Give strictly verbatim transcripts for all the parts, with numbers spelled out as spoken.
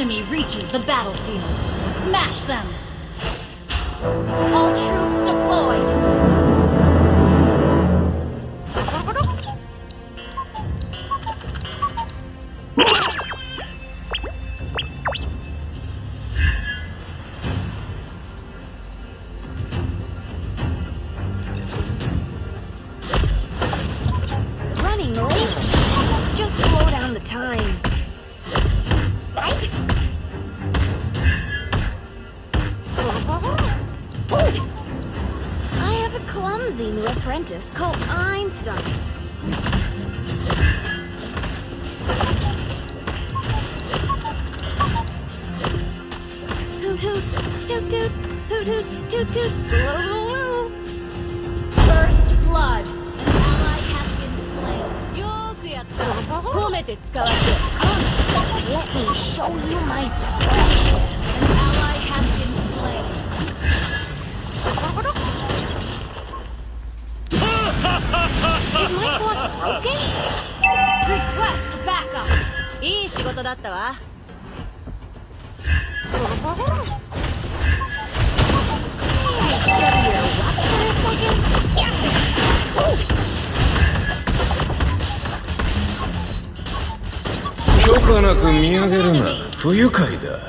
enemy reaches the battlefield, smash them! All troops deployed! Running late? Just slow down the time. I have a clumsy new apprentice called Einstein. Hoot hoot, toot toot, hoot hoot, toot toot, woo. First blood! An ally has been slain. Yoku yatta. Komete tsukawatsu. Come, let me show you my precious. An ally has been slain. Is my clock broken? Request backup! いい仕事だったわ。 許可なく見上げるな。不愉快だ。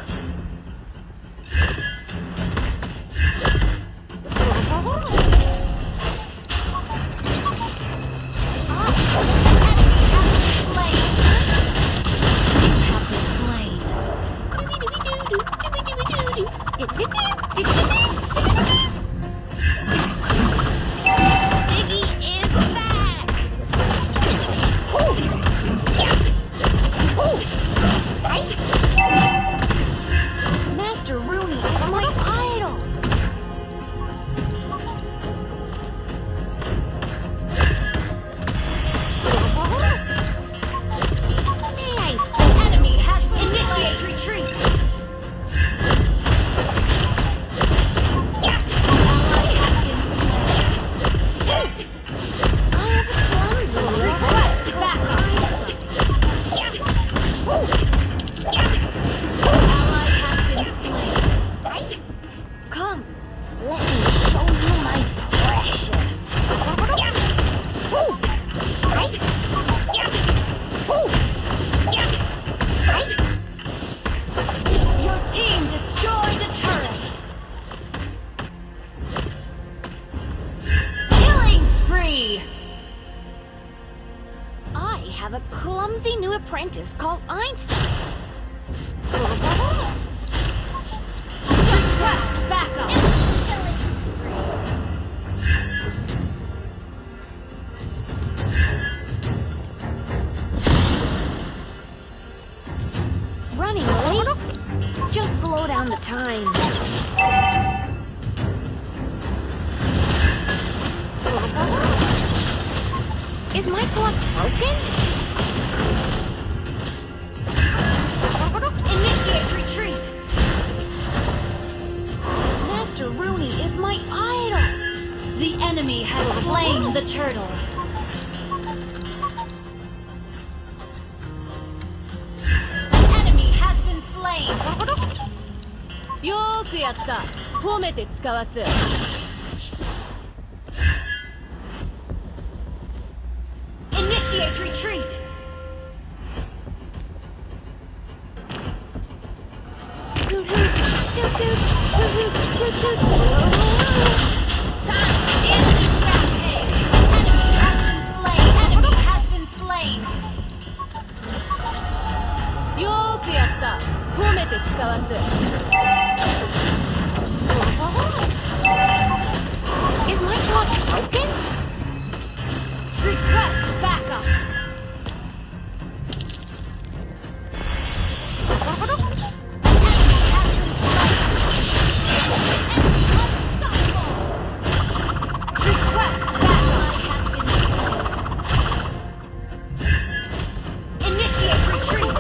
Master Rooney is my idol. Nice! The enemy has initiate retreat! Request backup! Ally has been slain. Come, let me show you my precious. Your team destroyed a turret! Killing spree! I have a clumsy new apprentice called Einstein. Request backup! Running late? Just slow down the time. Is my clock broken? Initiate retreat! Master Rooney is my idol. The enemy has slain the turtle. An enemy has been slain. よーくやった。褒めて使わす。 Initiate retreat! Hoot hoot, toot toot, hoot hoot, toot toot. Time! The enemy rampage! Enemy has been slain! Enemy has been slain! よーくやった。褒めて使わす。Is my clock broken? Request backup! Request backup! Initiate retreat!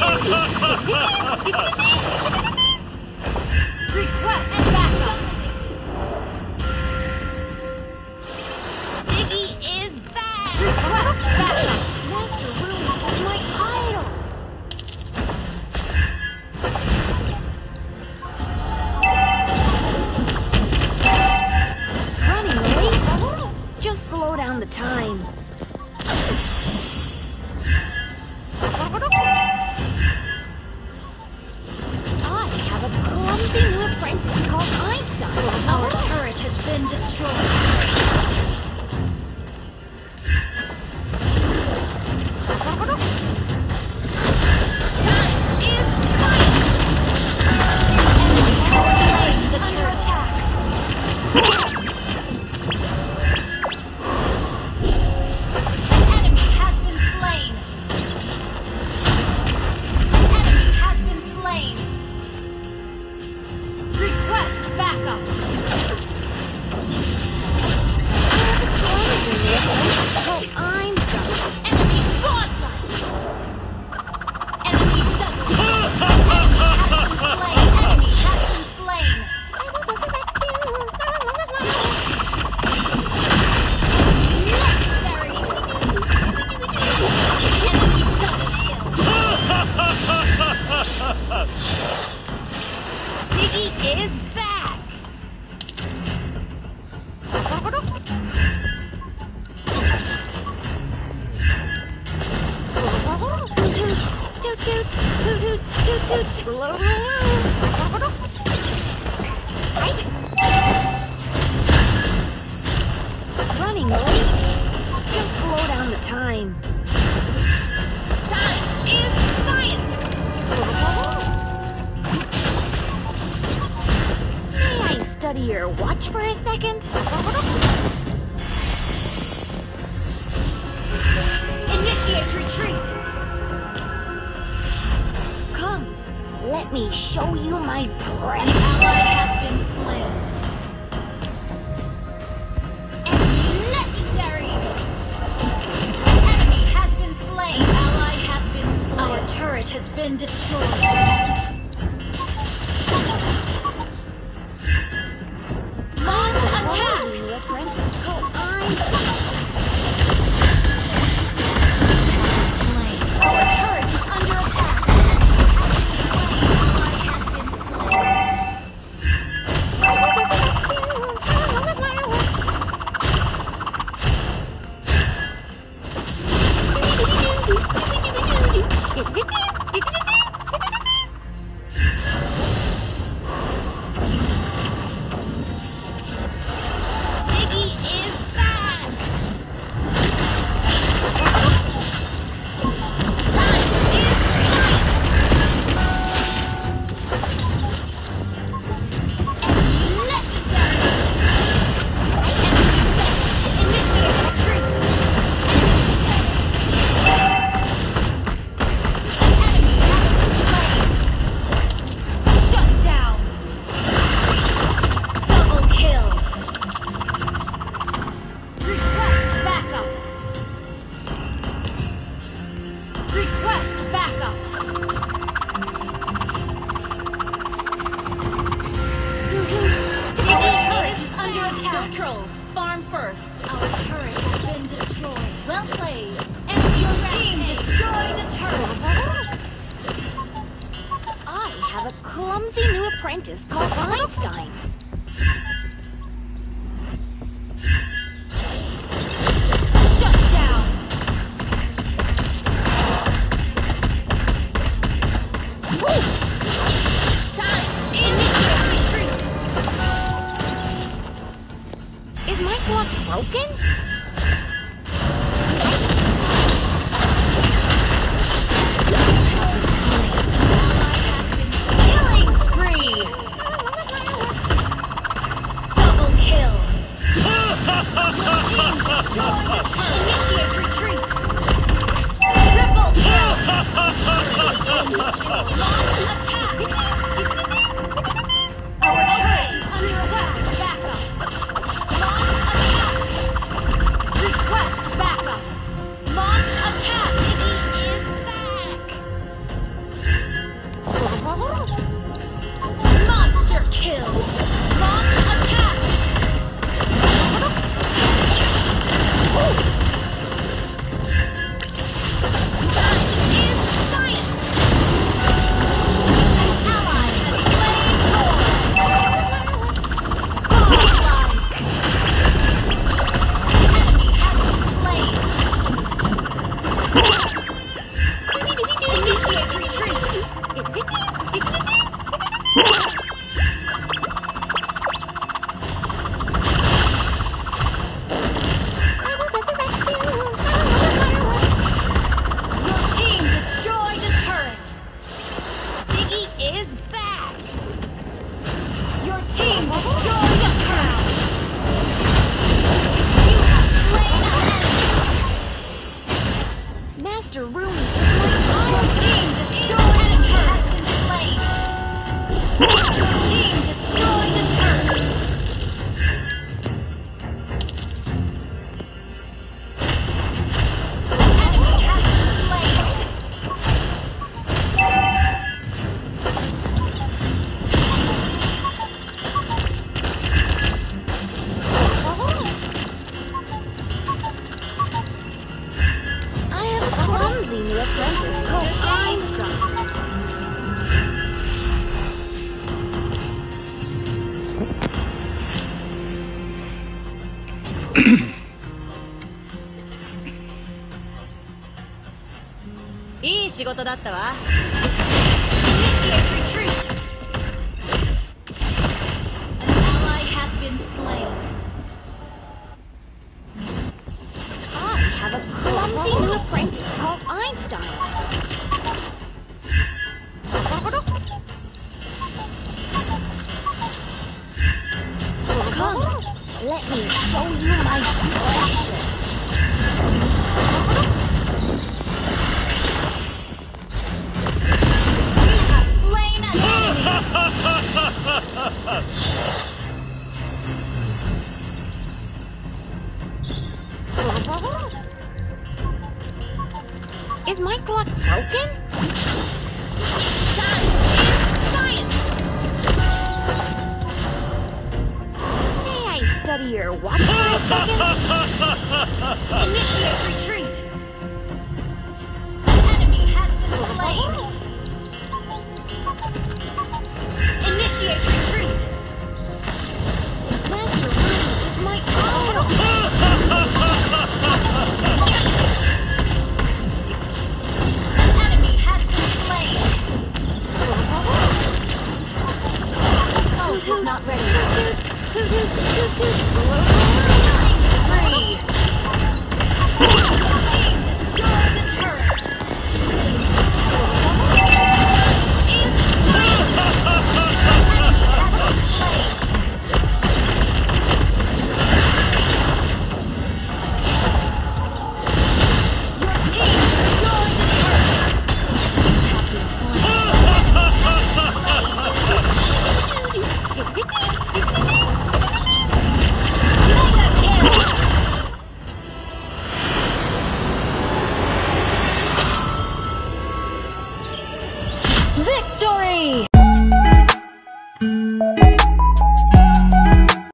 Request backup. Ziggy is back. Request backup. Master Room is my idol. Running late? Just slow down the time. I have a clumsy new apprentice called Einstein. Our turret has been destroyed. Is back! Toot toot, toot toot, toot toot. Running late? Just slow down the time. Time is science! Study your watch for a second? Initiate retreat! Come, let me show you my prey. An ally has been slain. Enemy legendary! Enemy has been slain. Ally has been slain. Our turret has been destroyed. Control. Farm first. Our turret has been destroyed. Well played. And your team destroyed a turret. I have a clumsy new apprentice called Einstein. Shut down. Woo! Time. Initiate retreat. Is my clock broken? Killing spree! Initiate retreat. Your team destroyed a turret. Biggie is back. Your team destroyed a turret. You have slain an enemy. Master Rooney is Your team destroyed a turret. Slain. Your team destroyed a turret. Enemy has been slain. I have a clumsy new apprentice called Einstein.いい仕事だったわ。 Initiate retreat. An ally has been slain. I have a clumsy new apprentice called Einstein. Come, let me show you my precious. You have slain an enemy. Is my clock broken? Science is science! May I study your watch for a second? Initiate retreat. An enemy has been slain. Initiate retreat. Master Rooney is my idol! An enemy has been slain. Oh, he's not ready. Spree. Your team destroyed the turret. Your team destroyed the turret. Victory!